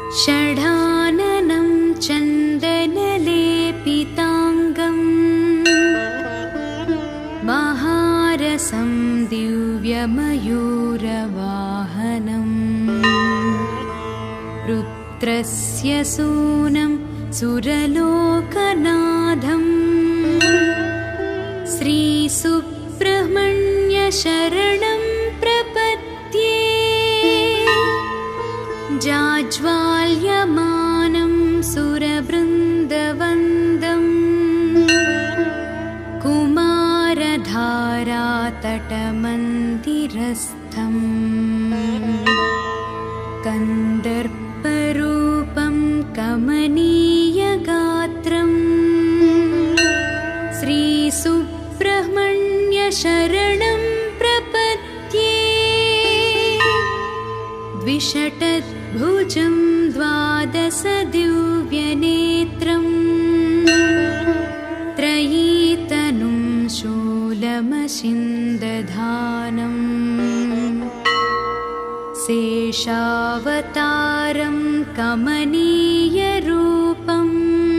षडाननं चन्दनलेपिताङ्गम् महारसं दिव्यमयूरवाहनम् रुद्रस्य सूनं सुरलोकनाथम् श्रीसुब्रह्मण्यशरणं प्रपद्ये जाज्वाल्यमानं सुरवृन्दवन्दम् कुमारधारातटमन्दिरस्थम् कन्दर्परूपं कमनीयगात्रम् श्रीसुब्रह्मण्यशरणं प्रपद्ये द्विषटद्भुजं द्वादशदिव्यनेत्रम् त्रयीतनुं शूलमशिन्दधानम् शेषावतारं कमनीयरूपम्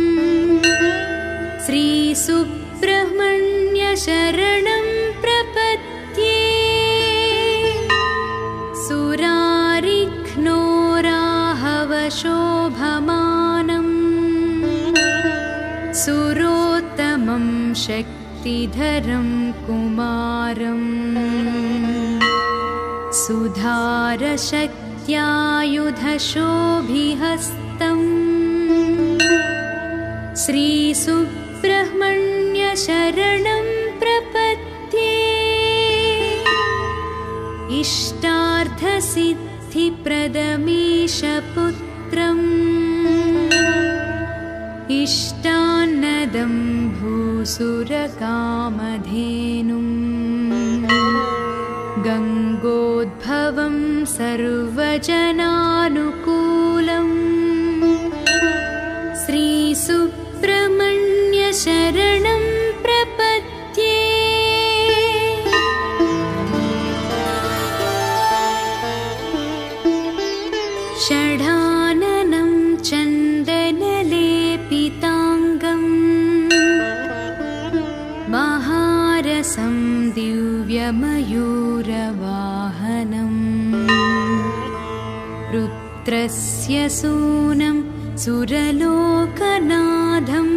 श्रीसुब्रह्मण्यशरणं प्रपद्ये सुरारिघ्नोराहवशोभमानम् सुरोत्तमं शक्तिधरं कुमारम् सुधारशक्त्यायुधशोभिहस्तम् श्रीसुब्रह्मण्यशरणं प्रपद्ये इष्टार्थसिद्धिप्रदमीशपुत्रम् इष्टान्नदं भूसुरकामधेनुम् गङ्गोद्भवं सर्वजनानुकूलम् श्रीसुब्रह्मण्यशरणं प्रपद्ये षडाननं चन्दनलेपिताङ्गम् महारसं दिव्यमयूरवाहनम् रुद्रस्य सूनं सुरलोकनाथम्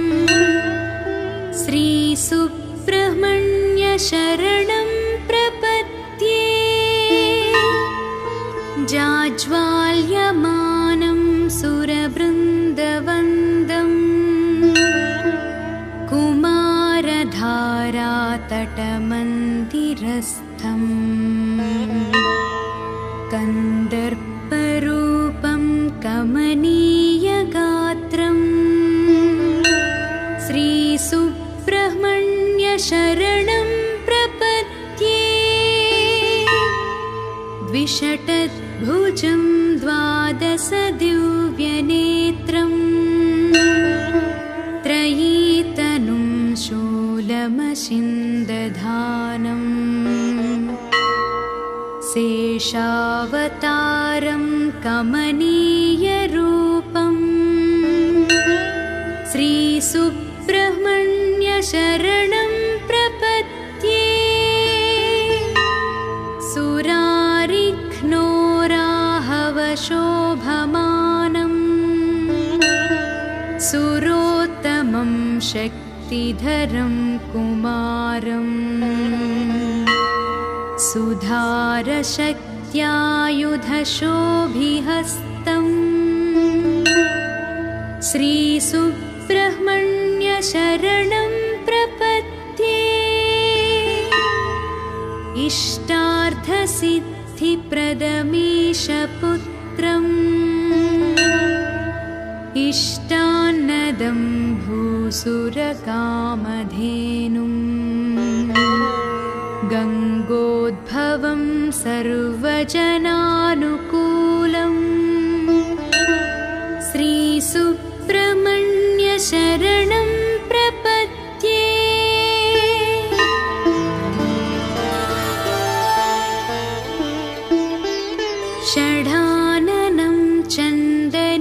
श्रीसुब्रह्मण्यशरणं प्रपद्ये जाज्वाल्यमानं सुरवृन्दवन्दम् कुमारधारातटमन्दिरस्थम् कन्दर्परूपं कमनीयगात्रम् श्रीसुब्रह्मण्यशरणं प्रपद्ये द्विषटद्भुजं द्वादशदिव्यनेत्रम् त्रयीतनुं शूलमशिन्दधानम् शेषावतारं कमनीयरूपम् श्रीसुब्रह्मण्यशरणं प्रपद्ये सुरारिघ्नोराहवशोभमानम् सुरोत्तमं शक्तिधरं कुमारम् सुधारशक्त्यायुधशोभिहस्तम् श्रीसुब्रह्मण्यशरणं प्रपद्ये इष्टार्थसिद्धिप्रदमीशपुत्रम् इष्टान्नदं भूसुरकामधेनुम् गङ्गोद्भवं सर्वजनानुकूलम् श्रीसुब्रह्मण्यशरणं प्रपद्ये षडाननं चन्द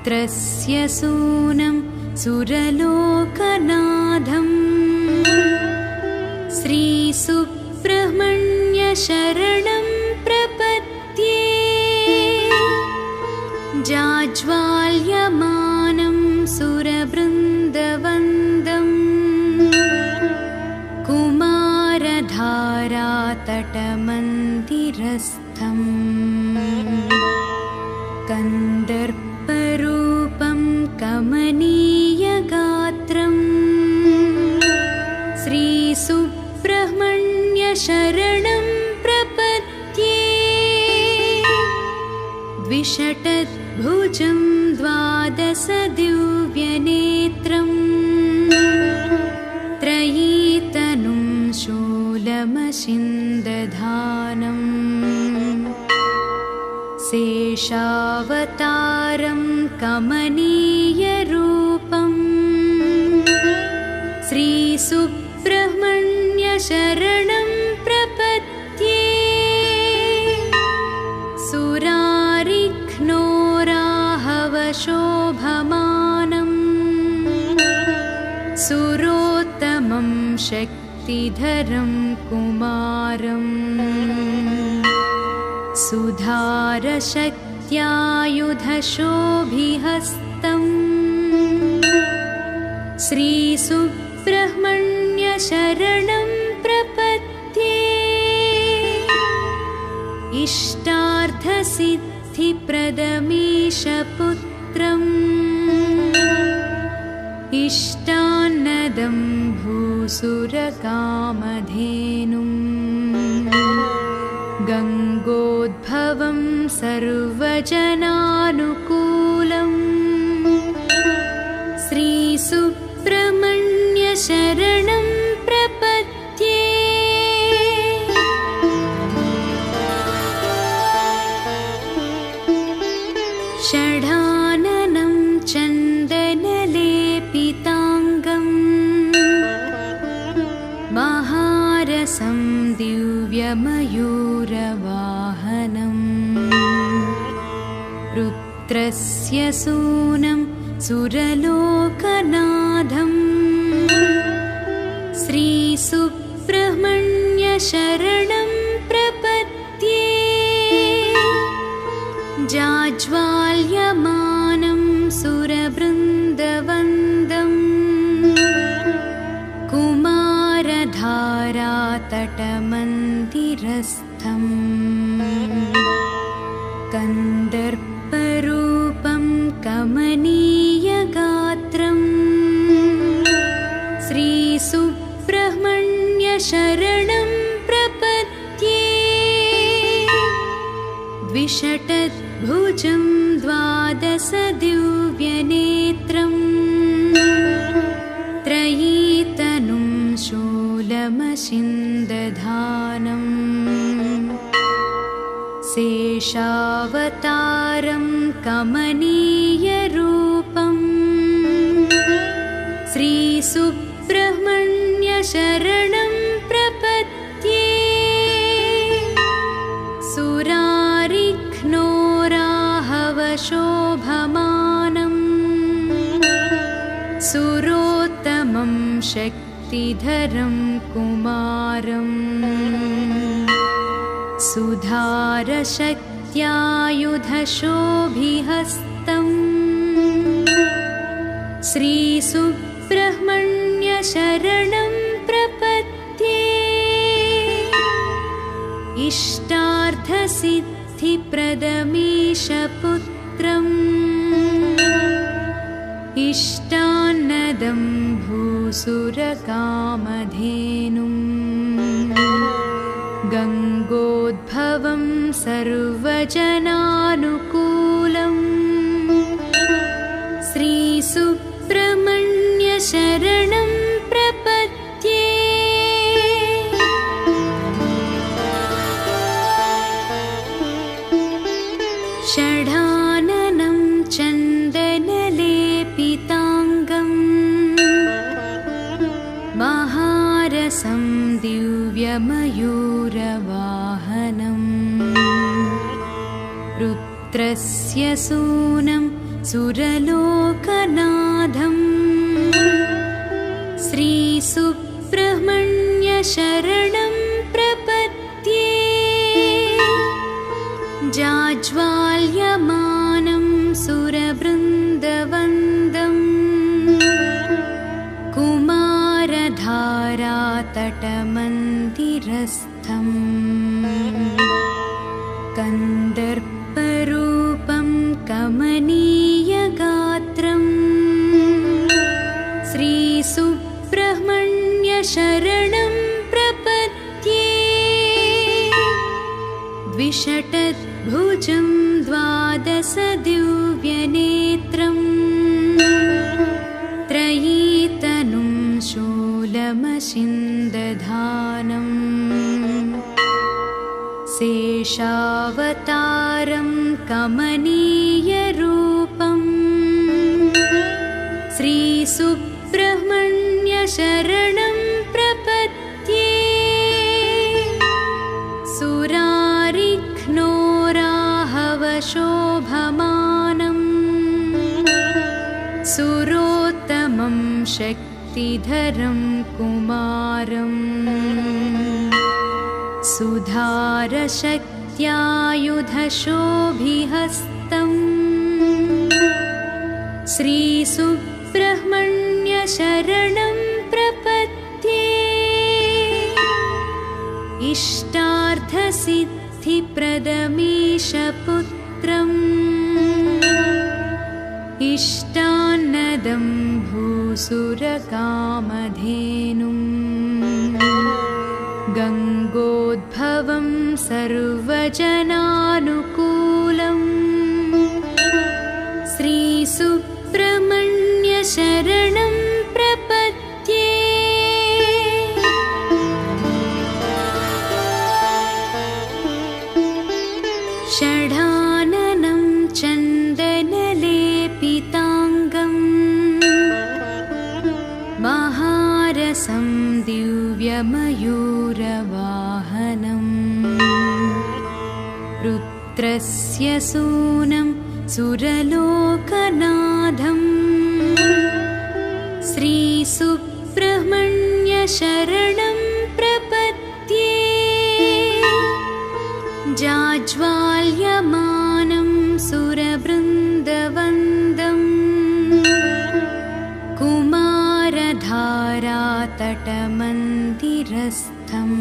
रुद्रस्य सूनं सुरलोकनाथं श्रीसुब्रह्मण्यशरणं प्रपद्ये जाज्वाल्यमानं सुरवृन्दवन्दं कुमारधारातटमन्दिरस्थं कन्दर्परूपं कमनीयगात्रं श्रीसुब्रह्मण्यशरणं प्रपद्ये द्विषटद्भुजं द्वादशदिव्यनेत्रं त्रयीतनुं शूलमशिन्दधानं शेषावतारं कमनीयरूपं श्रीसुब्रह्मण्यशरणं प्रपद्ये सुरारिघ्नोराहवशोभमानं सुरोत्तमं शक्तिधरं कुमारम् सुधारशक्त्यायुधशोभिहस्तं श्रीसुब्रह्मण्यशरणं प्रपद्ये इष्टार्थसिद्धिप्रदमीशपुत्रम् इष्टान्नदं भूसुरकामधेनुम् गङ्गोद्भवं सर्वजनानुकूलं श्रीसुब्रह्मण्यशरणं प्रपद्ये षडाननं चन्दनलेपिताङ्गं महारसं दिव्यमयूरवाहनं रुद्रस्य सूनं सुरलोकनाथं श्रीसुब्रह्मण्यशरणं प्रपद्ये जाज्वाल्यमानं सुरवृन्दवन्दं कुमारधारातटमन्दिरस्थं कन्दर्परूपं कमनीयगात्रं श्रीसुब्रह्मण्यशरणं प्रपद्ये द्विषटद्भुजं द्वादशदिव्यनेत्रं त्रयीतनुं शूलमशिन्दधानं शेषावतारं कमनीयरूपं श्रीसुब्रह्मण्यशरणं प्रपद्ये सुरारिघ्नोराहवशोभमानं सुरोत्तमं शक्तिधरं कुमारम् सुधारशक्त्यायुधशोभिहस्तं श्रीसुब्रह्मण्यशरणं प्रपद्ये इष्टार्थसिद्धिप्रदमीशपुत्रम् इष्टान्नदं भूसुरकामधेनुम् गङ्गोद्भवं सर्वजनानुकूलं श्रीसुब्रह्मण्यशरणं प्रपद्ये षडाननं चन्दनलेपिताङ्गं महारसं दिव्यमयूरवाहनं रुद्रस्य सूनं सुरलोकनाथं श्रीसुब्रह्मण्यशरणं प्रपद्ये जाज्वाल्यमानं सुरवृन्दवन्दं कुमारधारातटमन्दिरस्थम् कन्दर्परूपं कमनीयगात्रं श्रीसुब्रह्मण्यशरणं प्रपद्ये द्विषटद्भुजं द्वादशदिव्यनेत्रं त्रयीतनुं शूलमशिन्दधानं शेषावतारं कमनीयरूपं श्रीसुब्रह्मण्यशरणं प्रपद्ये सुरारिघ्नोराहवशोभमानं सुरोत्तमं शक्तिधरं कुमारम् सुधारशक्त्यायुधशोभिहस्तं श्रीसुब्रह्मण्यशरणं प्रपद्ये इष्टार्थसिद्धिप्रदमीशपुत्रम् इष्टान्नदं भूसुरकामधेनुम् गङ्गोद्भवं सर्वजनानुकूलं श्रीसुब्रह्मण्यशरणं प्रपद्ये षडाननं चन्दनलेपिताङ्गं महारसं दिव्यमयूरवाहनं रुद्रस्य सूनं सुरलोकनाथं श्रीसुब्रह्मण्यशरणं प्रपद्ये जाज्वाल्यमानं सुरवृन्दवन्दं कुमारधारातटमन्दिरस्थम्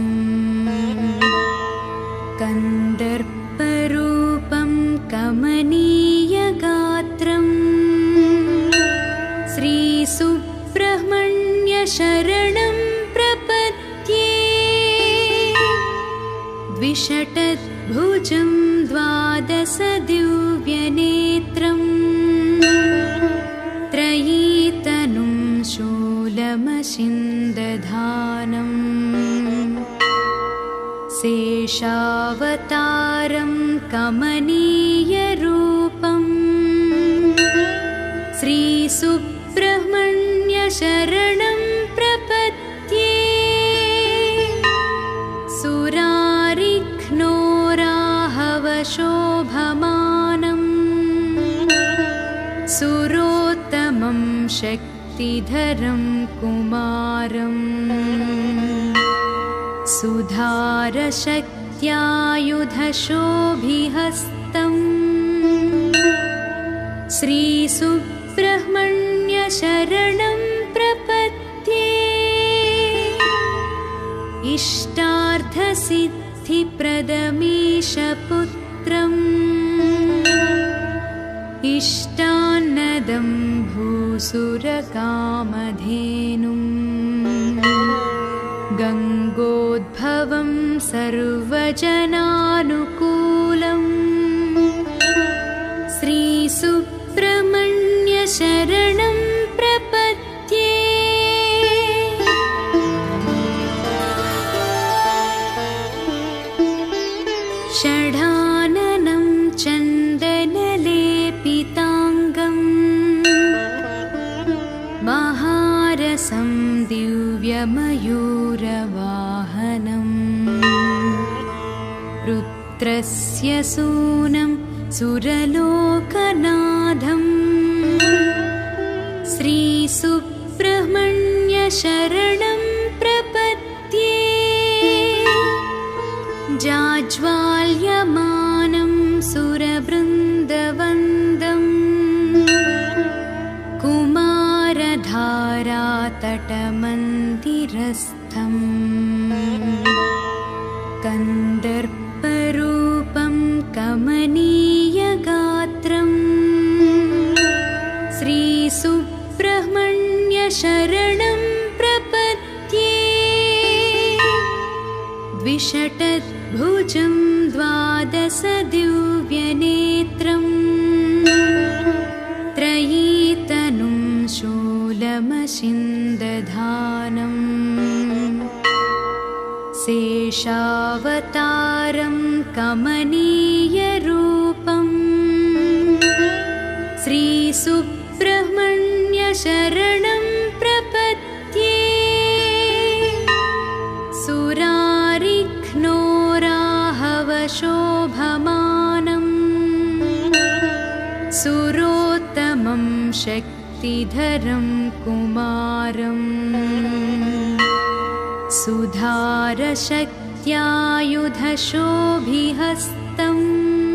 कन्दर्परूपं कमनीयगात्रं श्रीसुब्रह्मण्यशरणं प्रपद्ये द्विषटद्भुजं द्वादशदिव्यनेत्रं त्रयीतनुं शूलमशिन्दधानं शेषावतारं कमनीयरूपं श्रीसुब्रह्मण्यशरणं प्रपद्ये सुरारिघ्नोराहवशोभमानं सुरोत्तमं शक्तिधरं कुमारम् सुधारशक्त्यायुधशोभिहस्तं श्रीसुब्रह्मण्यशरणं प्रपद्ये इष्टार्थसिद्धिप्रदमीशपुत्रम् इष्टान्नदं भूसुरकामधेनुम् गङ्गोद्भवं सर्वजनानुकूलं श्रीसुब्रह्मण्यशरणं प्रपद्ये षडाननं चन्दनलेपिताङ्गं महारसं दिव्यमयूरवाहनं रुद्रस्य सूनं सुरलोकनाथम् श्रीसुब्रह्मण्यशरणं प्रपद्ये जाज्वाल्यमानं सुरवृन्दवन्दम् कुमारधारातटमन्दिरस्थम् कन्दर्परूपं कमनीयगात्रम् श्रीसुब्रह्मण्यशरणं प्रपद्ये द्विषटद्भुजं द्वादशदिव्यनेत्रम् त्रयीतनुं शूलमशिन्दधानम् शेषावतारं कमनीयरूपम् श्रीसुब्रह्मण्यशरणं प्रपद्ये सुरारिघ्नोराहवशोभमानम् सुरोत्तमं शक्तिधरं कुमारम् सुधारशक्त्यायुधशोभिहस्तम्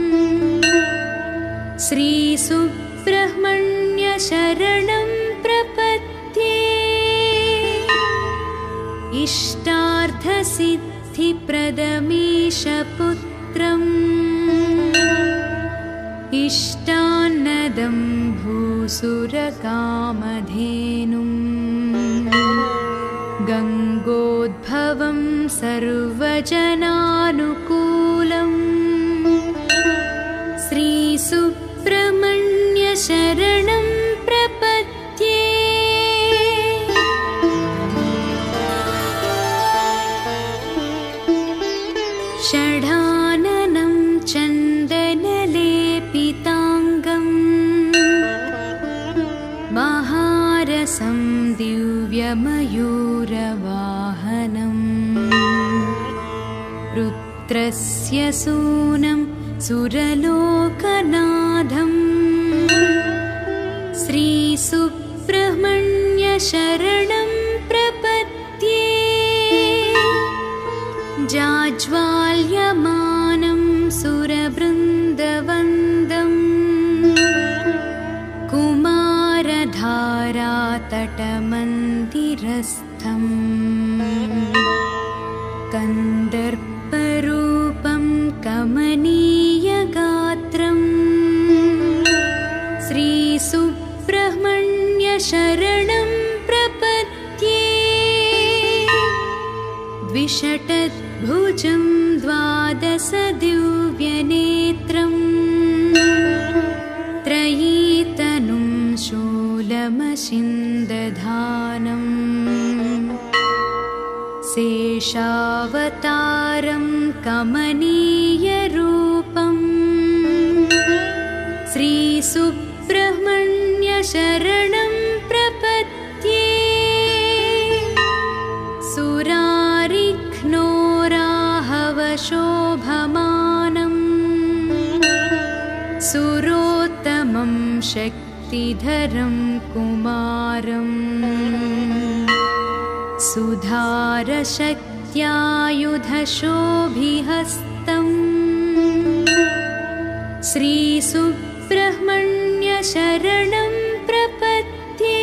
श्रीसुब्रह्मण्यशरणं प्रपद्ये इष्टार्थसिद्धिप्रदमीशपुत्रम् इष्टान्नदं भूसुरकामधेनुम् गङ्गोद्भवं सर्वजनानुकूलम् श्रीसुब्रह्मण्यशरणं प्रपद्ये षडाननं चन्दनलेपिताङ्गम् महारसं दिव्यमयूरवाहनम् रुद्रस्य सूनं सुरलोकनाथम् श्रीसुब्रह्मण्यशरणं प्रपद्ये जाज्वाल्यमानं सुरवृन्दवन्दम् कुमारधारातटमन्दिरस्थम् कन्दर्परूपं कमनीयगात्रम् श्रीसुब्रह्मण्यशरणं प्रपद्ये द्विषटद्भुजं द्वादशदिव्यनेत्रम् त्रयीतनुं शूलमशिन्दधानम् शेषावतारं कमनीयरूपम् श्रीसुब्रह्मण्यशरणं प्रपद्ये सुरारिघ्नोराहवशोभमानम् सुरोत्तमं शक्तिधरं कुमारम् सुधारशक्त्यायुधशोभिहस्तम् श्रीसुब्रह्मण्यशरणं प्रपद्ये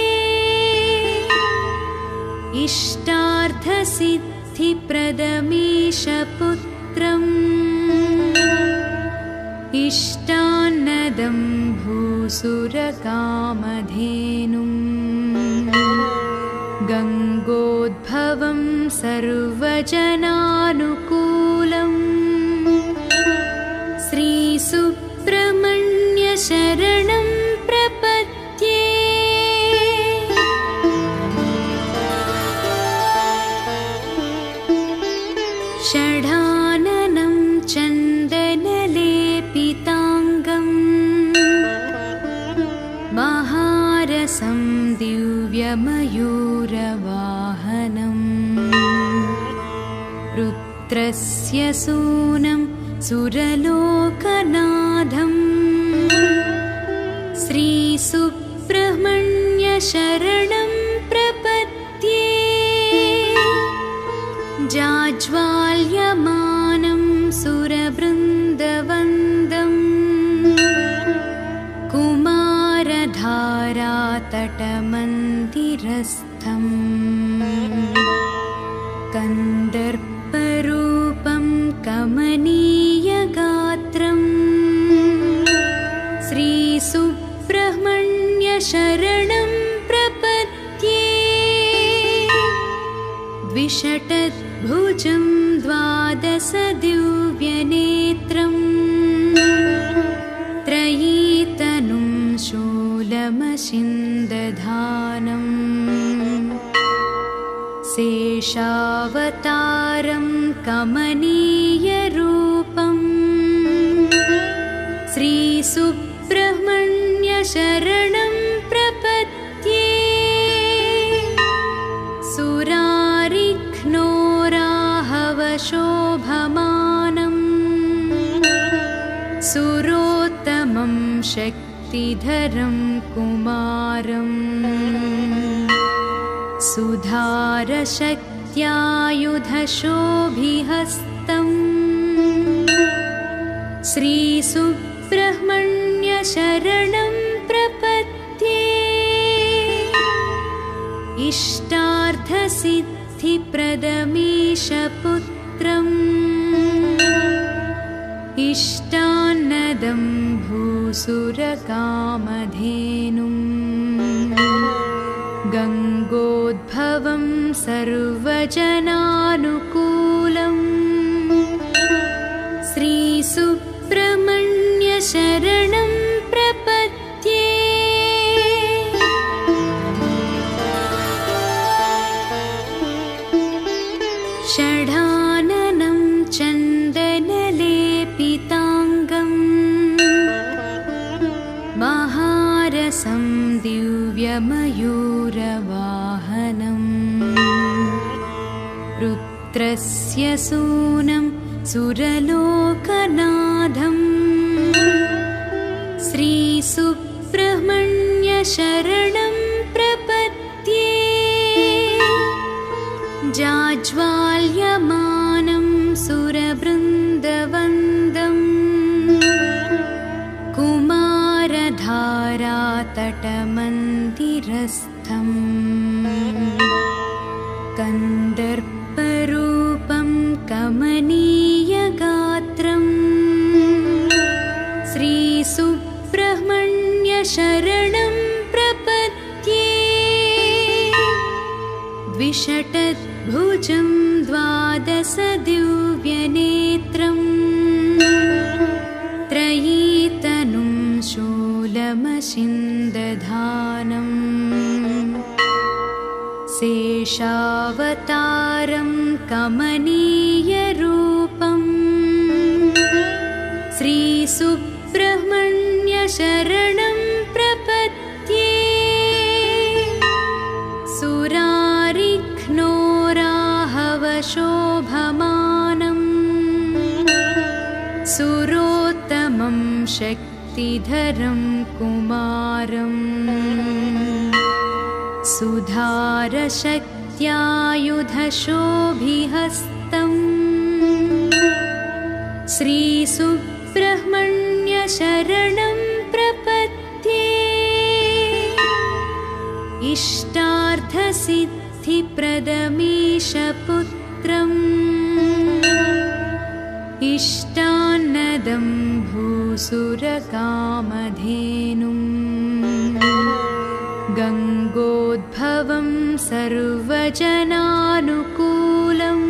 इष्टार्थसिद्धिप्रदमीशपुत्रम् इष्टान्नदं भूसुरकामधेनुम् गङ्गोद्भवं सर्वजनानुकूलम् श्रीसुब्रह्मण्यशरणं प्रपद्ये षडाननं चन्दनलेपिताङ्गम् महारसं दिव्यमयूरवाहनम् रुद्रस्य सूनं सुरलोकनाथम् श्रीसुब्रह्मण्य शरणं प्रपद्ये जाज्वाल्यमानं सुरवृन्दवन्दम् कुमारधारातटमन्दिरस्थम् कन्दर्परूपं कमनीयगात्रम् श्रीसुब्रह्मण्य शरणं प्रपद्ये द्विषटद्भुजं द्वादशदिव्यनेत्रम् त्रयीतनुं शूलमशिन्दधानम् शेषावतारं कमनीयरूपम् श्रीसुब्रह्मण्य शरणं प्रपद्ये सुरारिघ्नोराहवशोभमानम् सुरोत्तमं शक्तिधरं कुमारम् सुधारशक्त्यायुधशोभिहस्तम् श्रीसुब्रह्मण्य शरणं प्रपद्ये इष्टार्थसिद्धिप्रदमीशपुत्रम् इष्टान्नदं भूसुरकामधेनुम् गङ्गोद्भवं सर्वजनानुकूलम् श्रीसुब्रह्मण्य शरणं प्रपद्ये षडाननं चन्दनलेपिताङ्गम् महारसं दिव्यमयूरवाहनम् रुद्रस्य सूनं सुरलोकनाथम् श्रीसुब्रह्मण्य शरणं प्रपद्ये जाज्वाल्यमानं सुरवृन्दवन्दम् कुमारधारातटमन्दिरस्थम् कन्दर्परूपं कमनीयगात्रम् श्रीसुब्रह्मण्य शरणं प्रपद्ये द्विषटद्भुजं द्वादशदिव्यनेत्रम् त्रयीतनुं शूलमशिन्दधानम् शेषावतारं कमनीयरूपम् श्रीसुब्रह्मण्य शरणं प्रपद्ये सुरारिघ्नोराहवशोभमानम् सुरोत्तमं शक्तिधरं कुमारम् सुधारशक्त्यायुधशोभिहस्तम् श्रीसुब्रह्मण्य शरणं प्रपद्ये इष्टार्थसिद्धिप्रदमीशपुत्रम् इष्टान्नदं भूसुरकामधेनुम् गङ्गोद्भवं सर्वजनानुकूलम्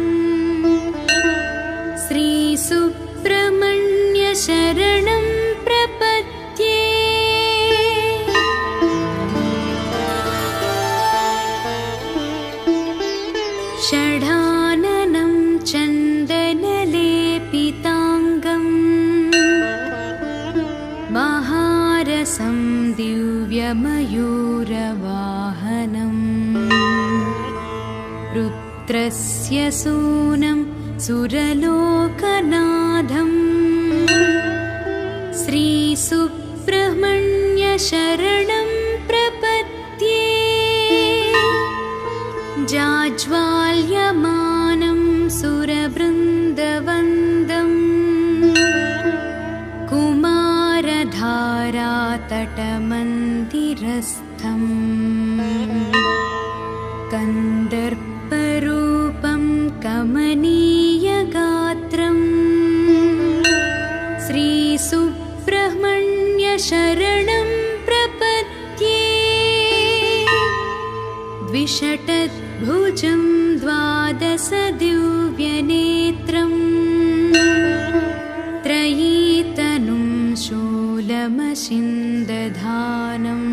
श्रीसुब्रह्मण्य शरणं प्रपद्ये षडाननं चन्दनलेपिताङ्गम् महारसं दिव्यमयूरवाहनम् रुद्रस्य सूनं सुरलोकनाथम् श्रीसुब्रह्मण्य शरणं प्रपद्ये जाज्वाल्यमानं सुरवृन्दवन्दम् कुमारधारातटमन्दिरस्थम् कन्दर्परूपं कमनीयगात्रम् श्रीसुब्रह्मण्यशरणं प्रपद्ये द्विषटद्भुजं द्वादशदिव्यनेत्रम् त्रयीतनुं शूलमशिन्दधानम्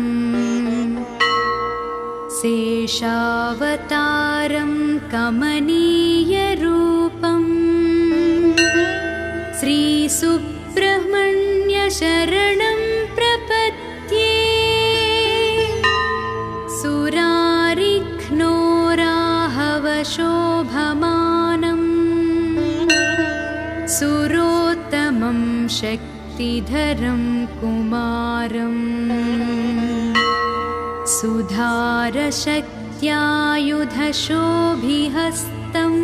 शेषावतारं कमनीयरूपम् श्रीसुब्रह्मण्यशरणं प्रपद्ये सुरारिघ्नोराहवशोभमानम् सुरोत्तमं शक्तिधरं कुमारम् सुधारशक्त्यायुधशोभिहस्तम्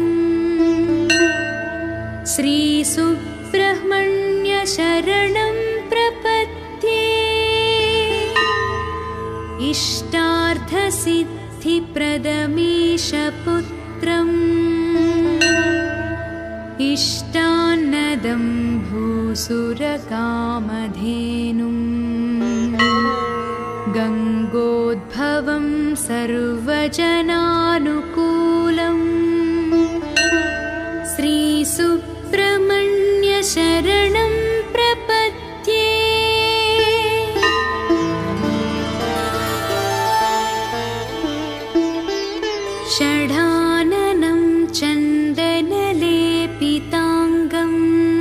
श्रीसुब्रह्मण्यशरणं प्रपद्ये इष्टार्थसिद्धिप्रदमीशपुत्रम् इष्टान्नदं भूसुरकामधेनुम् गङ्गोद्भवं सर्वजनानुकूलम् श्रीसुब्रह्मण्यशरणं प्रपद्ये षडाननं चन्दनलेपिताङ्गम्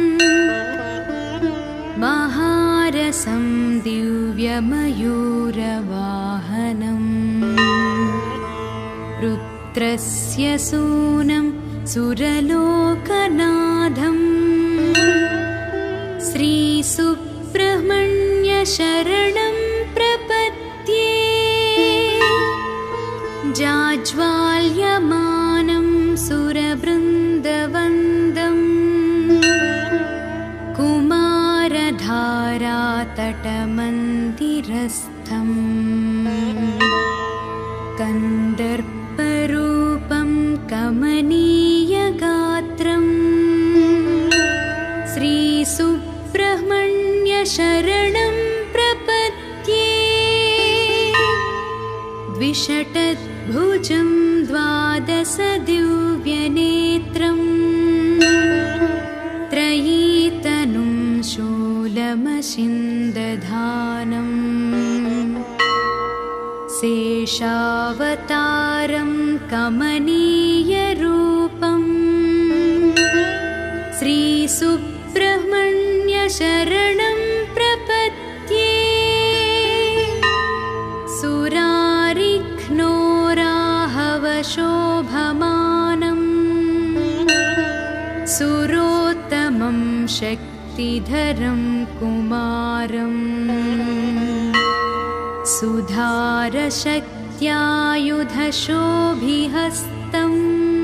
महारसं दिव्यमयूरवाहनम् रुद्रस्य सूनं सुरलोकनाथम् श्रीसुब्रह्मण्यशरणं प्रपद्ये जाज्वाल्यमानं सुरवृन्दवन्दम् कुमारधारातटमन्दिरस्थम् कन्दर्परूपं कमनीयगात्रम् श्रीसुब्रह्मण्यशरणं प्रपद्ये द्विषटद्भुजं द्वादशदिव्यनेत्रम् त्रयीतनुं शूलमशिन्दधानम् शेषावतारं कमनीयरूपम् श्रीसुब्रह्मण्यशरणं प्रपद्ये सुरारिघ्नोराहवशोभमानम् सुरोत्तमं शक्तिधरं कुमारम् सुधारशक्त्यायुधशोभिहस्तम्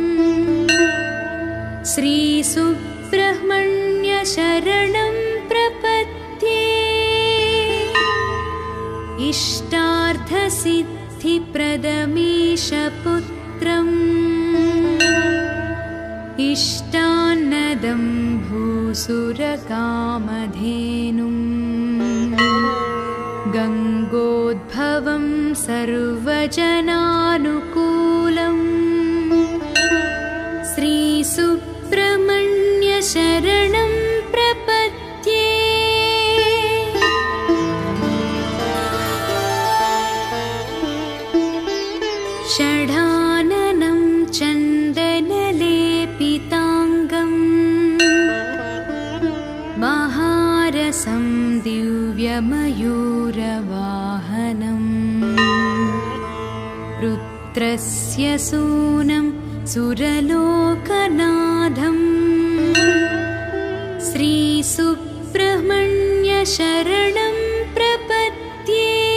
श्रीसुब्रह्मण्यशरणं प्रपद्ये इष्टार्थसिद्धिप्रदमीशपुत्रम् इष्टान्नदं भूसुरकामधेनुम् गङ्गोद्भवं सर्वजनानुकूलम् श्रीसुब्रह्मण्यशरणं प्रपद्ये षडाननं चन्दनलेपिताङ्गम् महारसं दिव्यमयूरवाहनम् रुद्रस्य सूनं सुरलोकनाथम् श्रीसुब्रह्मण्यशरणं प्रपद्ये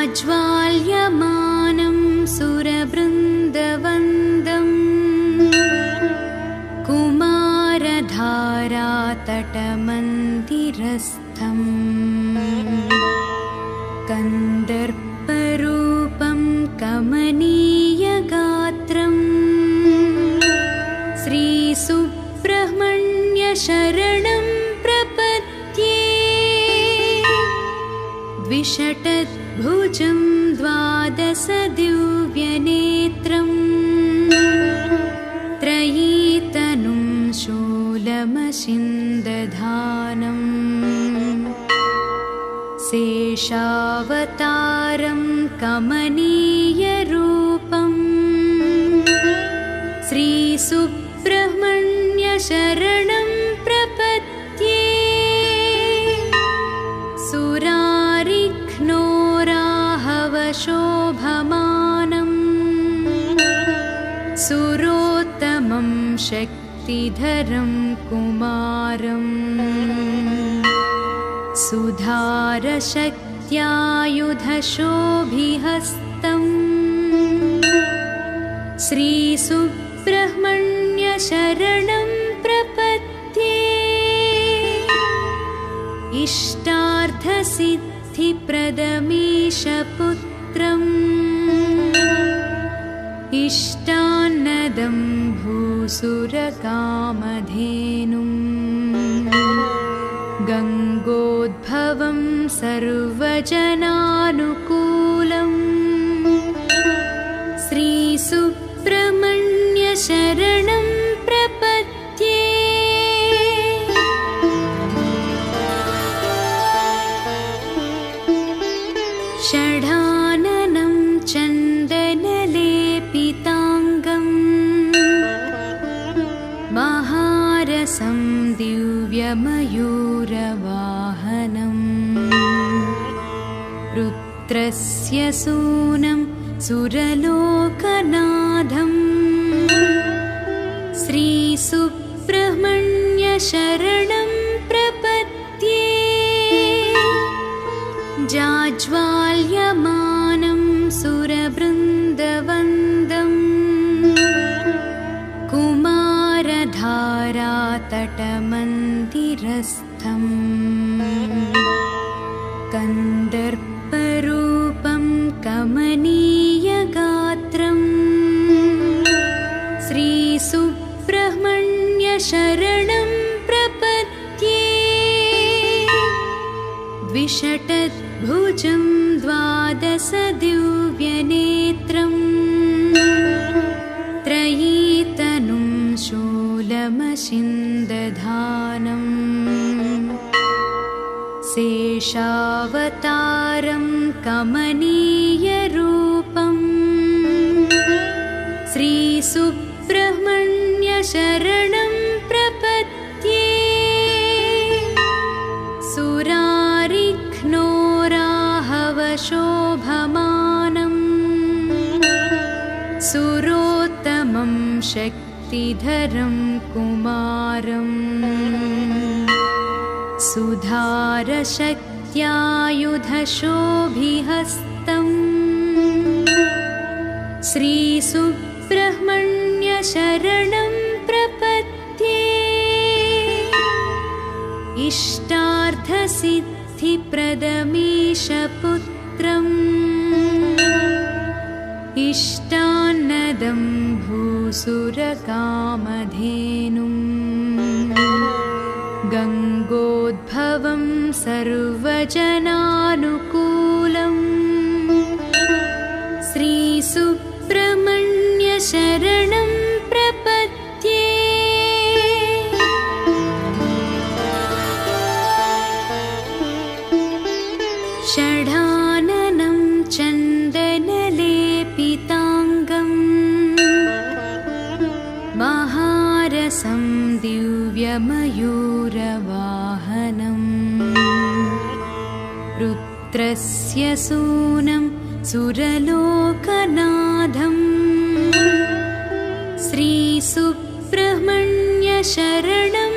जाज्वाल्यमानं सुरवृन्दवन्दं कुमारधारातटमन्दिरस्थं कन्दर्परूपं कमनीयगात्रं श्रीसुब्रह्मण्यशरणं प्रपद्ये। द्विषटद्भुजं द्वादशदिव्यनेत्रं त्रयीतनुं शूलमशिन्दधानं शेषावतारं कमनीयरूपं श्रीसुब्रह्मण्यशरणं प्रपद्ये। सुरारिघ्नोराहवशोभमानं सुरोत्तमं शक्तिधरं कुमारं सुधारशक्त्यायुधशोभिहस्तं श्रीसुब्रह्मण्यशरणं प्रपद्ये। इष्टार्थसिद्धिप्रदमीशपुत्रम् इष्टान्नदं भूसुरकामधेनुं गङ्गोद्भवं सर्वजनानुकूलं श्रीसुब्रह्मण्यशरणं प्रपद्ये। षडाननं चन्दनलेपिताङ्गं महारसं दिव्यमयूरवाहनं रुद्रस्य सूनं सुरलोकनाथं श्रीसुब्रह्मण्यशरणं प्रपद्ये। जाज्वाल्यमानं सुरवृन्दवन्दं कुमारधारातटमन्दिरस्थं कन्दर्परूपं कमनीयगात्रं श्रीसुब्रह्मण्यशरणं प्रपद्ये। द्विषटद्भुजं द्वादशदिव्यनेत्रं त्रयीतनुं शूलमशिन्दधानं शेषावतारं कमनीयरूपं श्रीसुब्रह्मण्यशरणं प्रपद्ये। सुरारिघ्नोराहवशोभमानं सुरोत्तमं शक्तिधरं कुमारं सुधारशक्त्यायुधशोभिहस्तं श्रीसुब्रह्मण्यशरणं प्रपद्ये। इष्टार्थसिद्धिप्रदमीशपुत्रम् इष्टान्नदं भूसुरकामधेनुं गङ्गोद्भवं सर्वजनानुकूलं श्रीसुब्रह्मण्यशरणं प्रपद्ये। षडाननं चन्दनलेपिताङ्गं महारसं दिव्यमयूरवाहनं रुद्रस्य सूनं सुरलोकनाथं श्रीसुब्रह्मण्यशरणं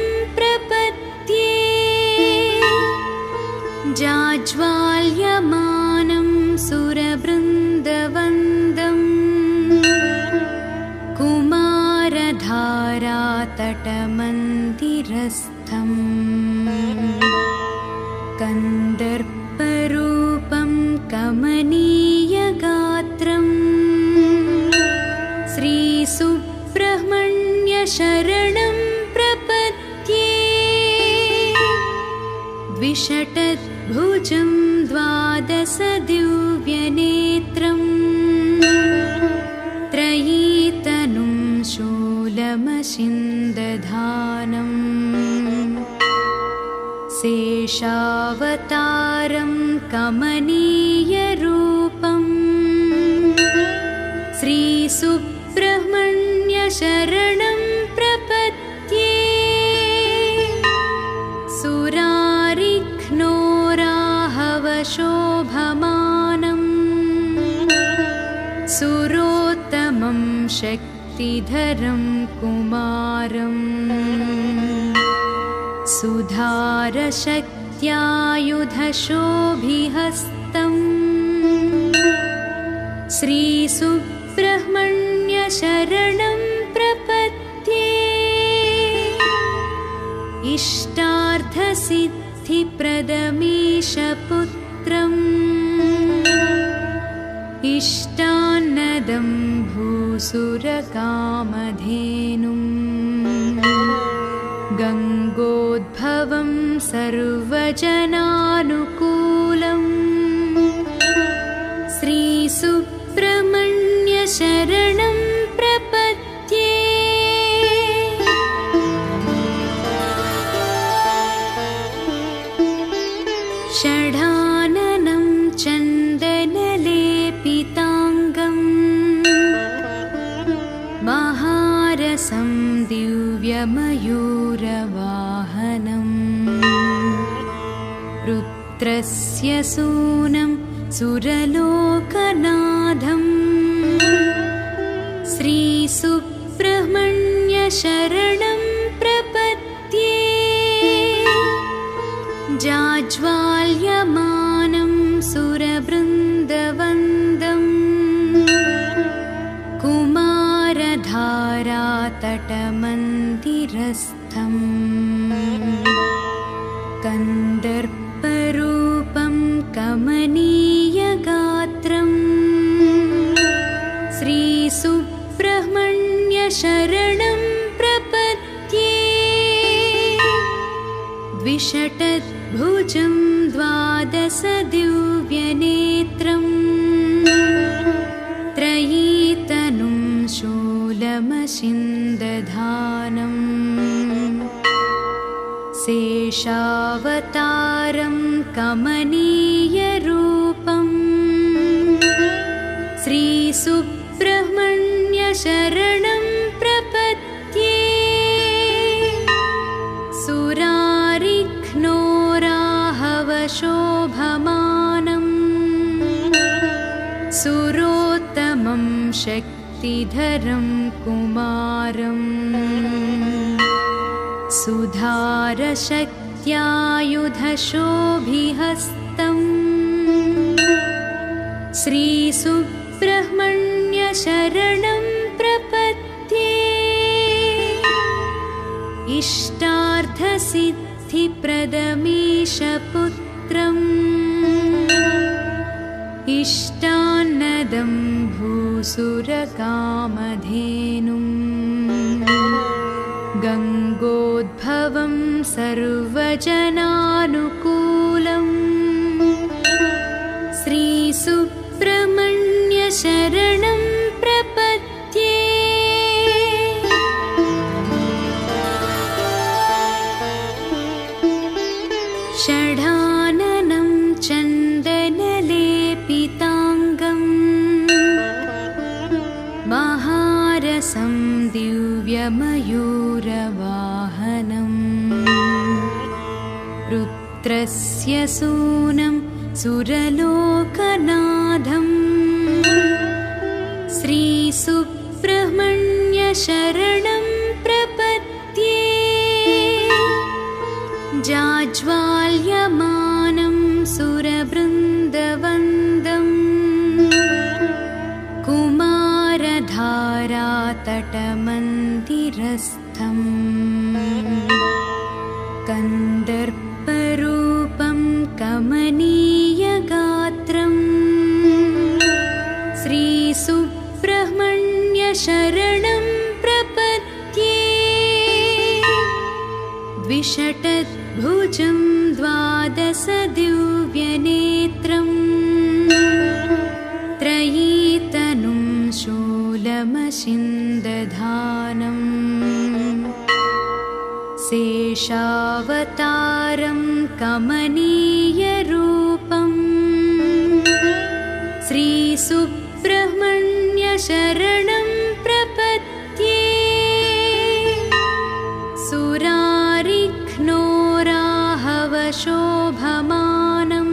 प्रपद्ये। जाज्वाल्यमानं सुरवृन्दवन्दम् कुमारधारातटमन्दिरस्थम् कन्दर्परूपं कमनीयगात्रम् श्रीसुब्रह्मण्यशरणं प्रपद्ये द्विषटद्भुजं द्वादशदिव्यनेत्रम् त्रयीतनुं शूलमशिन्दधानम् शेषावतारं कमनीयरूपम् श्रीसुब्रह्मण्यशरणं प्रपद्ये सुरारिघ्नोराहवशोभमानम् सुरोत्तमं शक्तिधरं कुमारम् सुधारशक्त्यायुधशोभिहस्तम् श्रीसुब्रह्मण्यशरणं प्रपद्ये इष्टार्थसिद्धिप्रदमीशपुत्रम् इष्टान्नदं भूसुरकामधेनुम् गङ्गोद्भवं सर्वजनानुकूलम् श्रीसुब्रह्मण्यशरणं प्रपद्ये षडाननं चन्दनलेपिताङ्गम् महारसं दिव्यमयूरवाहनम् रुद्रस्य सूनं सुरलोकनाथम् श्रीसुब्रह्मण्यशरणं प्रपद्ये जाज्वाल्यमानं सुरवृन्दवन्दम् कुमारधारातटमन्दिरस्थम् कन्दर्परूपं कमनीयगात्रम् श्रीसुब्रह्मण्यशरणं प्रपद्ये द्विषटद्भुजं द्वादशदिव्यनेत्रम् त्रयीतनुं शूलमशिन्दधानम् शेषावतारं कमनीयरूपम् श्रीसुब्रह्मण्यशरणं प्रपद्ये सुरारिघ्नोराहवशोभमानम् सुरोत्तमं शक्तिधरं कुमारम् सुधारशक्त्यायुधशोभिहस्तम् श्रीसुब्रह्मण्यशरणं प्रपद्ये इष्टार्थसिद्धिप्रदमीशपुत्रम् इष्टान्नदं भूसुरकामधेनुम् गङ्गोद्भवं सर्वजनानुकूलम् श्रीसुब्रह्मण्यशरणं प्रपद्ये षडाननं चन्दनलेपिताङ्गम् महारसं दिव्यमयूरवाहनम् रुद्रस्य सूनं सुरलोकनाथम् श्रीसुब्रह्मण्यशरणं प्रपद्ये जाज्वाल्यमानं सुरवृन्दवन्दम् श्रीसुब्रह्मण्यशरणं प्रपद्ये द्विषटद्भुजं द्वादशदिव्यनेत्रं त्रयीतनुं शूलमशिन्दधानं शेषावतारं कमनीयरूपं श्रीसुब्रह्मण्यशरणं प्रपद्ये सुरारिघ्नोराहवशोभमानं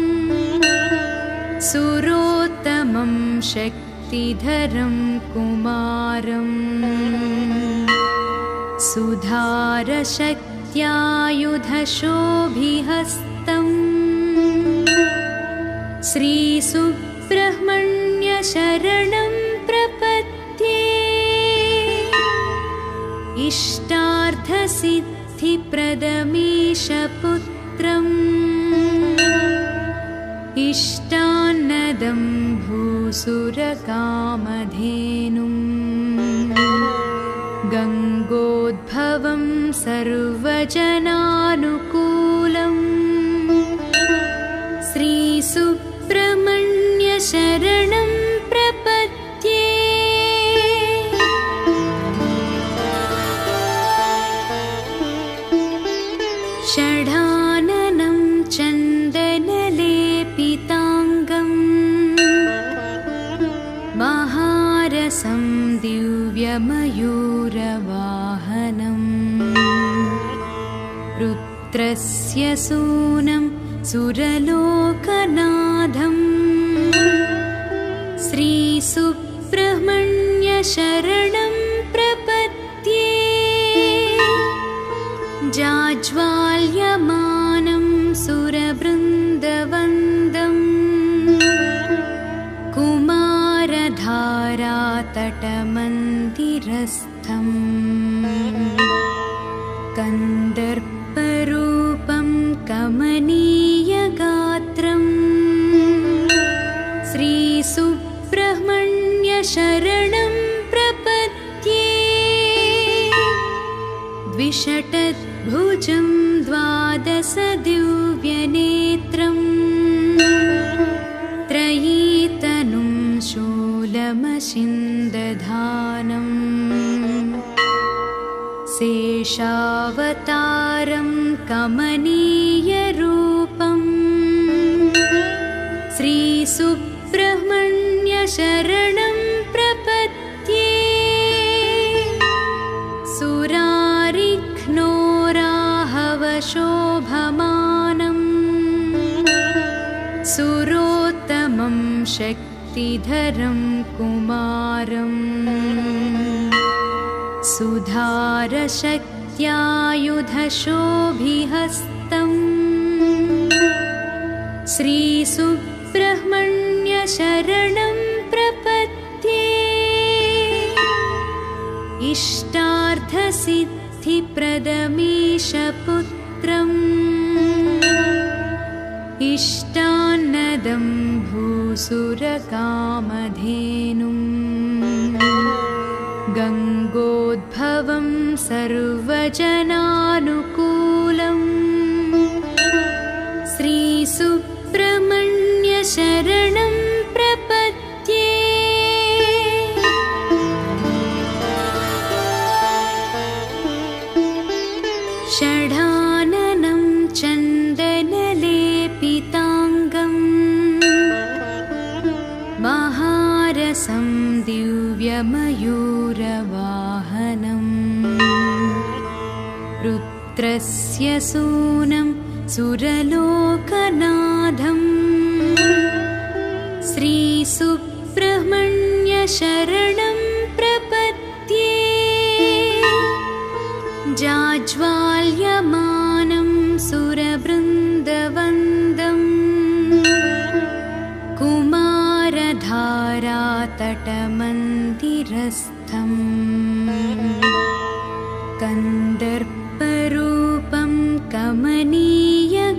सुरोत्तमं शक्तिधरं कुमारम् सुधारशक्त्यायुधशोभिहस्तं श्रीसुब्रह्मण्यशरणं प्रपद्ये इष्टार्थसिद्धिप्रदमीशपुत्रम् इष्टान्नदं भूसुरकामधेनुम् गङ्गोद्भवं सर्वजनानुकूलम् श्रीसुब्रह्मण्यशरणं प्रपद्ये षडाननं चन्दनलेपिताङ्गं महारसं दिव्यमयूरवाहनम् रुद्रस्य सूनं सुरलोकनाथं श्रीसुब्रह्मण्यशरणं प्रपद्ये जाज्वाल्यमानं सुरवृन्दवन्दं कुमारधारातटमन्दिरस्थं कन्दर्परूपं कमनीयगात्रं श्रीसुब्रह्मण्यशरणं प्रपद्ये द्विषटद्भुजं द्वादशदिव्यनेत्रं त्रयीतनुं शूलमशिन्दधानं शेषावतारं कमनीयरूपं श्रीसुब्रह्मण्यशरणं प्रपद्ये सुरारिघ्नोराहवशोभमानं सुरोत्तमं शक्तिधरं कुमारम् सुधारशक्त्यायुधशोभिहस्तं श्रीसुब्रह्मण्यशरणं प्रपद्ये इष्टार्थसिद्धिप्रदमीशपुत्रम् इष्टान्नदं भूसुरकामधेनुम् गङ्गोद्भवं सर्वजनानुकूलम् श्रीसुब्रह्मण्यशरणं प्रपद्ये षडाननं चन्दनलेपिताङ्गं महारसं दिव्यमयूरवाहनम् रुद्रस्य सूनं सुरलोकनाथं श्रीसुब्रह्मण्यशरणं प्रपद्ये जाज्वाल्यमानं सुरवृन्दवन्दं कुमारधारातटमन्दिरस्थं कन्दर्परूपं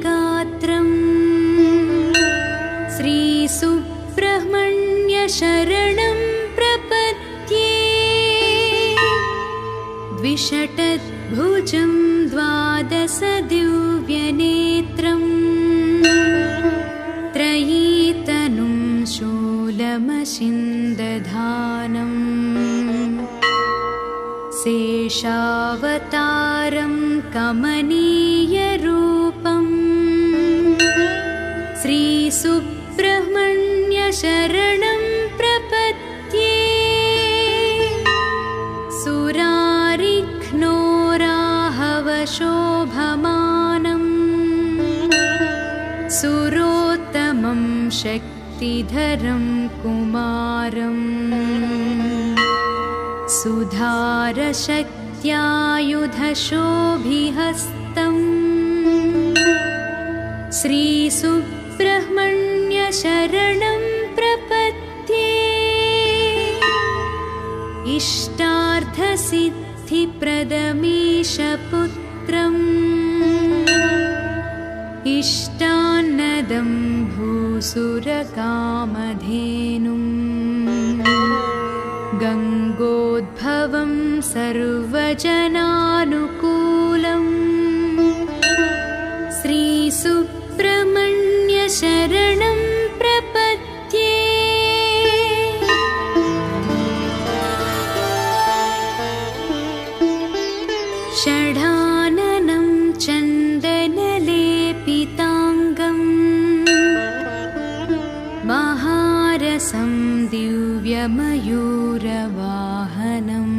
कमनीयगात्रं श्रीसुब्रह्मण्यशरणं द्विषटद्भुजं द्वादशदिव्यनेत्रम् त्रयीतनुं शूलमशिन्दधानम् शेषावतारं कमनीयरूपम् श्रीसुब्रह्मण्यशरणं प्रपद्ये सुरारिघ्नोराहवशोभमानम् सुरोत्तमं शक्तिधरं कुमारम् सुधारशक्त्यायुधशोभिहस्तम् श्रीसुब्रह्मण्यशरणं प्रपद्ये इष्टार्थसिद्धिप्रदमीशपुत्रम् इष्टान्नदं भूसुरकामधेनुम् गङ्गोद्भवं सर्वजनानुकूलम् श्रीसुब्रह्मण्यशरणं प्रपद्ये षडाननं चन्दनलेपिताङ्गम् महारसं दिव्यमयूरवाहनम्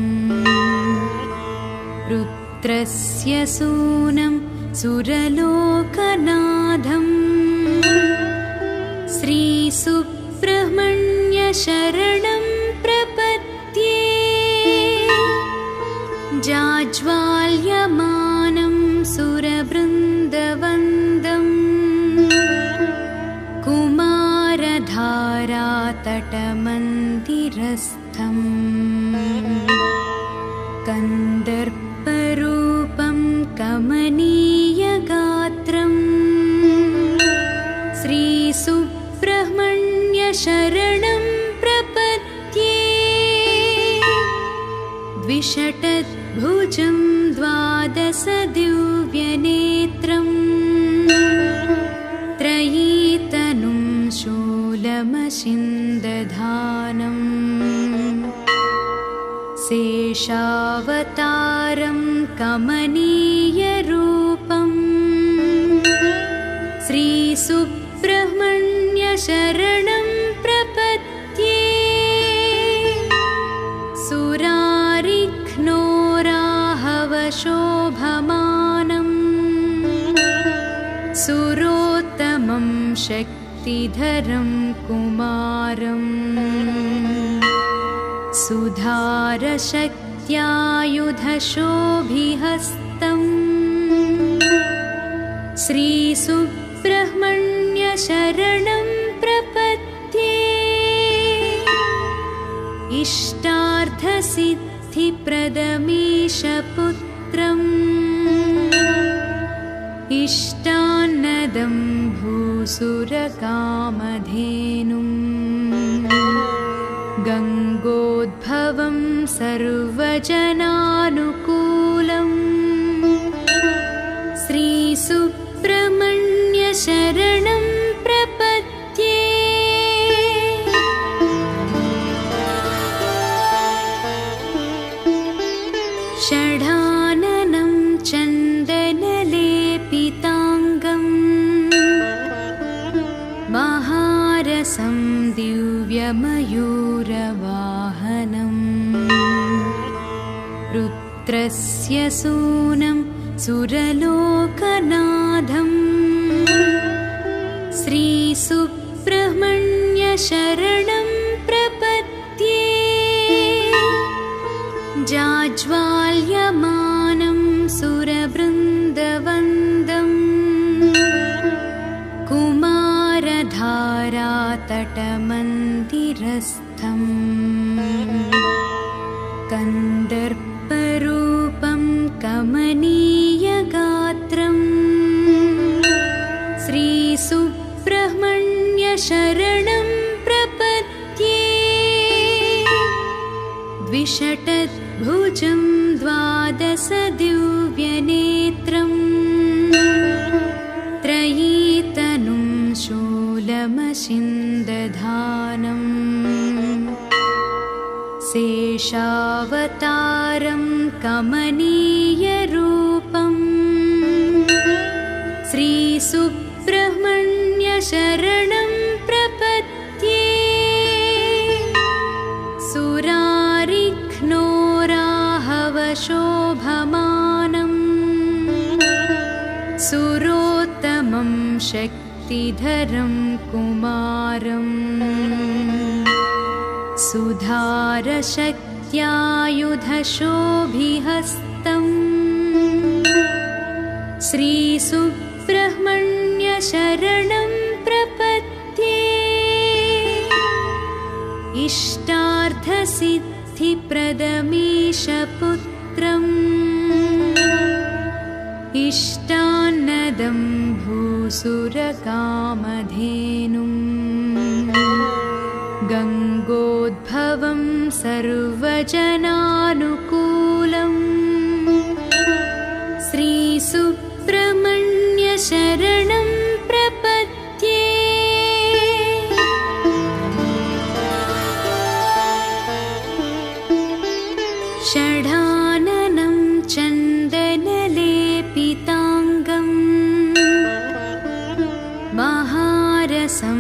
रुद्रस्य सूनं सुरलोकनाथम् श्रीसुब्रह्मण्यशरणं प्रपद्ये जाज्वाल्यमानं सुरवृन्दवन्दम् कुमारधारातटमन्दिरस्थम् कन्दर्परूपं कमनीयगात्रम् श्रीसुब्रह्मण्यशरणं प्रपद्ये द्विषटद्भुजं द्वादशदिव्यनेत्रम् त्रयीतनुं शूलमशिन्दधानम् शेषावतारं कमनीयरूपम् श्रीसुब्रह्मण्यशरणं प्रपद्ये सुरारिघ्नोराहवशोभमानम् सुरोत्तमं शक्तिधरं कुमारम् सुधारशक्त्यायुधशोभिहस्तम् श्रीसुब्रह्मण्यशरणं प्रपद्ये इष्टार्थसिद्धिप्रदमीशपुत्रम् इष्टान्नदं भूसुरकामधेनुम् गङ्गोद्भवं सर्वजनानुकूलम् श्रीसुब्रह्मण्यशरणं प्रपद्ये षडाननं चन्दनलेपिताङ्गम् महारसं दिव्यमयूरवाहनम् रुद्रस्य सूनं सुरलोकनाथम् श्रीसुब्रह्मण्यशरणं प्रपद्ये जाज्वाल्यमानं सुरवृन्दवन्दम् कुमारधारातटमन्दिरस्थम् कन्दर्परूपं कमनीयगात्रम् श्रीसुब्रह्मण्यशरणं प्रपद्ये द्विषटद्भुजं द्विषटद्भुजं द्वादशदिव्यनेत्रम् त्रयीतनुं शूलमशिन्दधानम् शेषावतारं कमनीयरूपम् श्रीसुब्रह्मण्यशरणं प्रपद्ये सुरारिघ्नोराहवशोभमानम् सुरोत्तमं शक्तिधरं कुमारम् सुधारशक्त्यायुधशोभिहस्तम् श्रीसुब्रह्मण्यशरणं प्रपद्ये इष्टार्थसिद्धिप्रदमीशपुत्रम् इष्टान्नदं भूसुरकामधेनुम् गङ्गोद्भवं सर्वजनानुकूलम् श्रीसुब्रह्मण्यशरणं प्रपद्ये षडाननं चन्दनलेपिताङ्गम् महारसं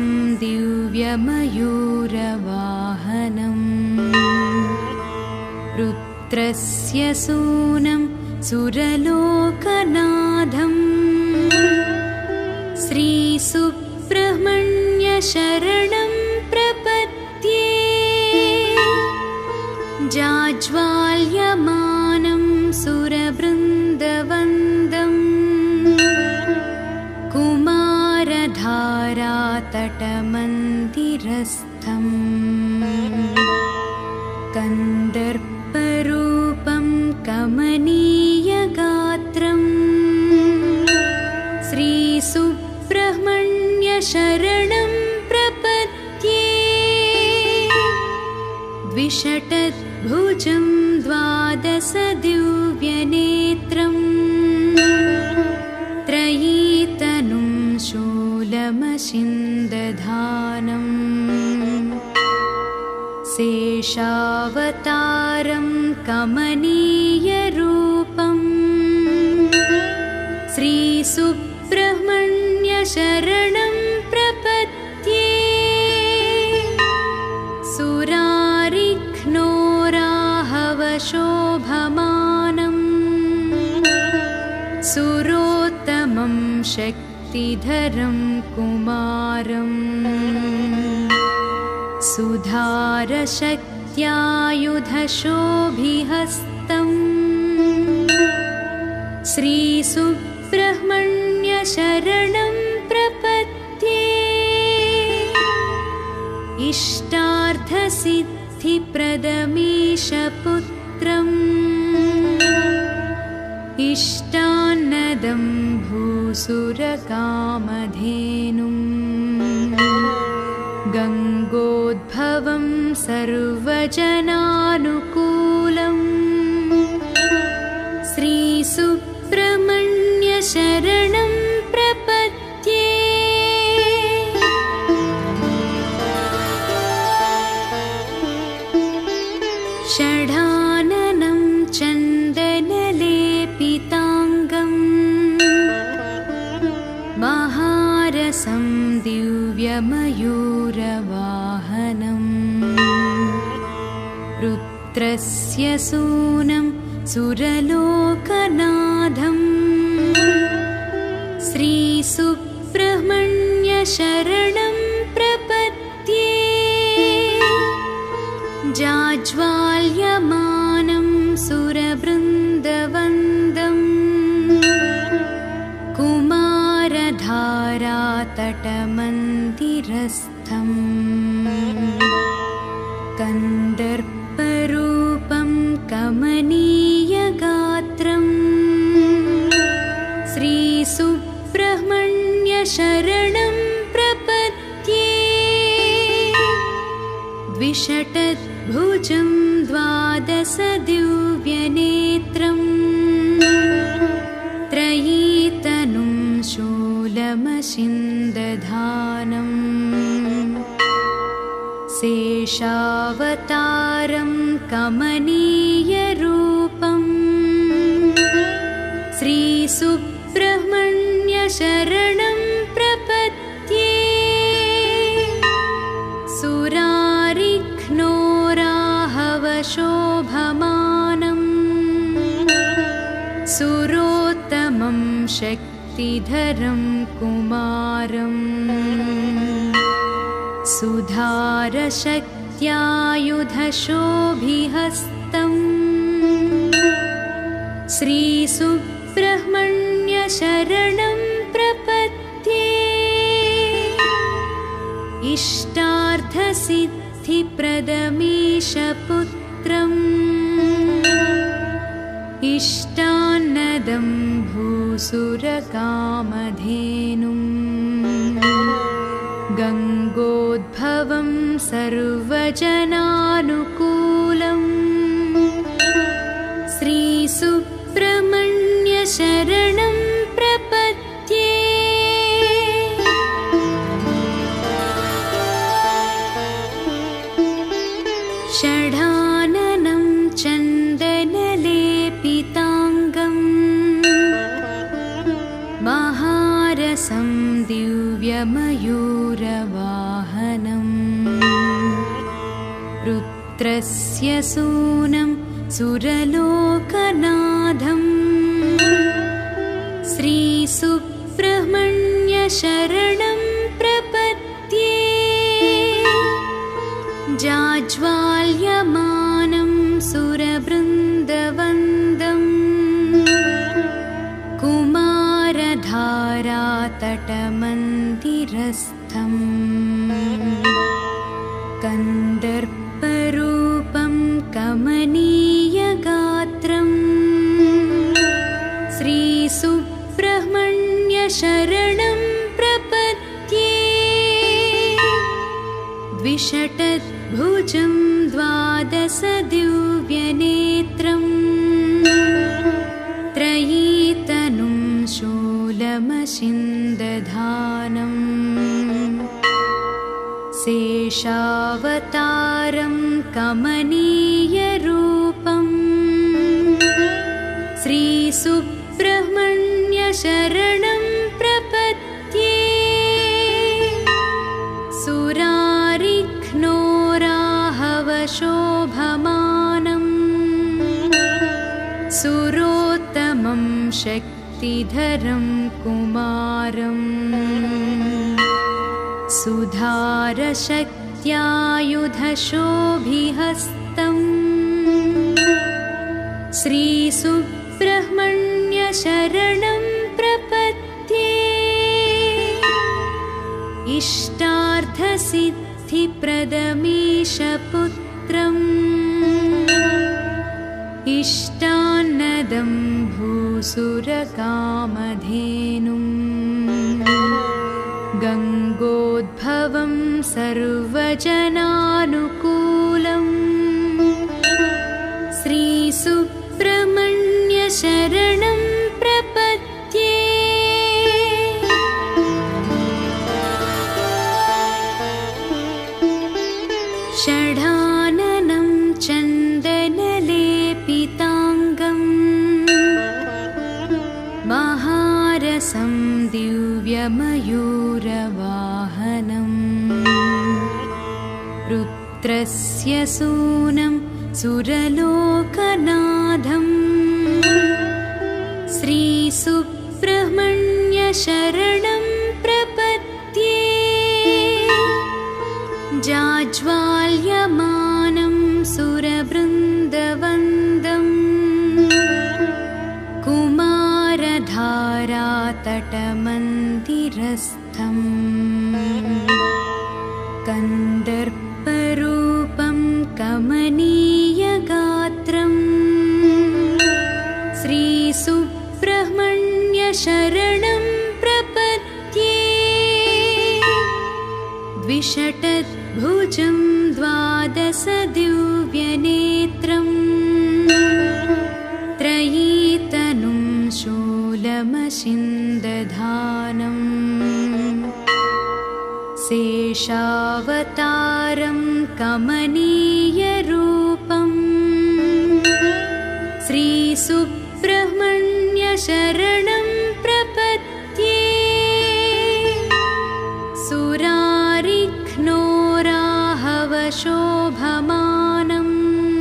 दिव्यमयूरवाहनम् रुद्रस्य सूनं सुरलोकनाथम् श्रीसुब्रह्मण्यशरणं प्रपद्ये जाज्वाल्यमानं सुरवृन्दवन्दम् कुमारधारातटमन्दिरस्थम् कन्दर्परूपं कमनीयगात्रम् श्रीसुब्रह्मण्यशरणं प्रपद्ये द्विषटद्भुजं द्वादशदिव्यनेत्रम् त्रयीतनुं शूलमशिन्दधानम् शेषावतारं कमनीयरूपम् श्रीसुब्रह्मण्यशरणं प्रपद्ये सुरारिघ्नोराहवशोभमानम् सुरोत्तमं शक्तिधरं कुमारम् सुधारशक्त्यायुधशोभिहस्तम् श्रीसुब्रह्मण्यशरणं प्रपद्ये इष्टार्थसिद्धिप्रदमीशपुत्रम् इष्टान्नदं भूसुरकामधेनुम् गङ्गोद्भवं सर्वजनानुकूलम् श्रीसुब्रह्मण्यशरणं प्रपद्ये षडाननं चन्दनलेपिताङ्गम् महारसं दिव्यमयूरवाहनम् रुद्रस्य सूनं सुरलोकनाथम् श्रीसुब्रह्मण्यशरणं प्रपद्ये जाज्वाल्यमानं सुरवृन्दवन्दम् कुमारधारातटमन्दिरस्थम् कन्दर्परूपं कमनीयगात्रम् श्रीसुब्रह्मण्यशरणं प्रपद्ये द्विषटद्भुजं भुजं द्वादशदिव्यनेत्रं त्रयीतनुं शूलमशिन्दधानम् शेषावतारं कमनीयरूपम् श्रीसुब्रह्मण्यशरणं प्रपद्ये सुरारिघ्नोराहवशोभमानम् सुरोत्तमं शक्तिधरं कुमारम् सुधारशक्त्यायुधशोभिहस्तम् श्रीसुब्रह्मण्यशरणं प्रपद्ये इष्टार्थसिद्धिप्रदमीशपुत्रम् इष्टान्नदं भूसुरकामधेनुम् गङ्गोद्भवं सर्वजनानुकूलम् श्रीसुब्रह्मण्यशरणं प्रपद्ये षडाननं चन्दनलेपिताङ्गम् महारसं दिव्यमयूरवाहनम् रुद्रस्य सूनं सुरलोकनाथम् श्रीसुब्रह्मण्यशरणं प्रपद्ये जाज्वाल्यमानं सुरवृन्दवन्दम् कुमारधारातटमन्दिरस्थम् कन्दर्परूपं कमनीयगात्रम् श्रीसुब्रह्मण्यशरणं प्रपद्ये द्विषटद्भुजं द्वादशदिव्यनेत्रम् त्रयीतनुं शूलमशिन्दधानम् शेषावतारं कमनीयरूपम् श्रीसुब्रह्मण्यशरणं प्रपद्ये सुरारिघ्नोराहवशोभमानम् सुरोत्तमं शक्तिधरं कुमारम् सुधारशक्त्यायुधशोभिहस्तम् श्रीसुब्रह्मण्यशरणं प्रपद्ये इष्टार्थसिद्धिप्रदमीशपुत्रम् इष्टान्नदं भूसुरकामधेनुम् गङ्गोद्भवं सर्वजनानुकूलम् श्रीसुब्रह्मण्यशरणं प्रपद्ये षडाननं चन्दनलेपिताङ्गम् महारसं दिव्यमयूरवाहनम् रुद्रस्य सूनं सुरलोकनाथम् श्रीसुब्रह्मण्यशरणं प्रपद्ये जाज्वाल्यमानं सुरवृन्दवन्दम् कुमारधारातटमन्दिरस्थम् कन्दर्परूपं कमनीयगात्रम् श्रीसुब्रह्मण्यशरणं प्रपद्ये द्विषटद्भुजं द्वादशदिव्यनेत्रम् त्रयीतनुं शूलमशिन्दधानम् शेषावतारं कमनीयरूपम् श्रीसुब्रह्मण्यशरणं प्रपद्ये सुरारिघ्नोराहवशोभमानम्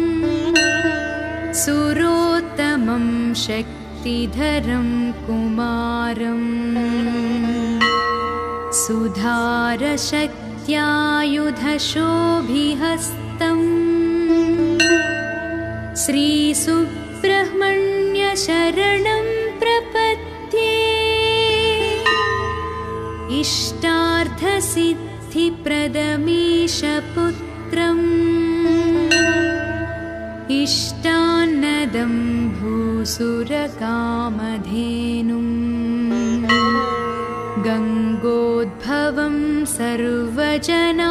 सुरोत्तमं शक्तिधरं कुमारम् सुधारशक्त्यायुधशोभिहस्तम् श्रीसुब्रह्मण्यशरणं प्रपद्ये इष्टार्थसिद्धिप्रदमीशपुत्रम् इष्टान्नदं भूसुरकामधेनुम् गङ्गोद्भवं सर्वजना